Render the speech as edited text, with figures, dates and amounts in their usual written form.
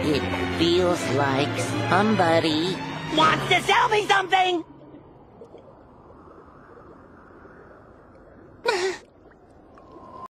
It feels like somebody Wants to sell me something!